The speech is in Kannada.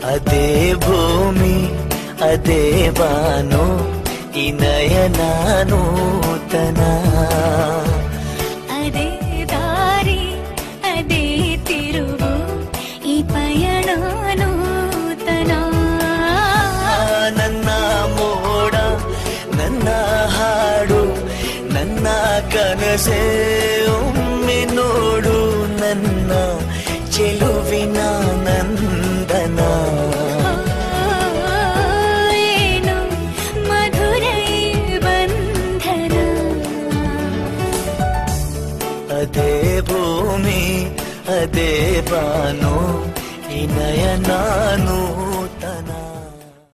ಅದೇ ಭೂಮಿ ಅದೇ ಬಾನು ಈ ನಯನ ನೂತನ ಅದೇ ದಾರಿ ಅದೇ ತಿರುವು ಈ ಪಯಣ ನೂತನ ನನ್ನ ಮೋಡ ನನ್ನ ಹಾಡು ನನ್ನ ಕನಸೇ ಒಮ್ಮೆ ನೋಡು ನನ್ನ ಚೆಲುವಿನ ನಂದನ ಏನು ಮಧುರ ಬಂಧನ ಅದೇ ಭೂಮಿ ಅದೇ ಬಾನು ಈ ನಯನ ನೂತನ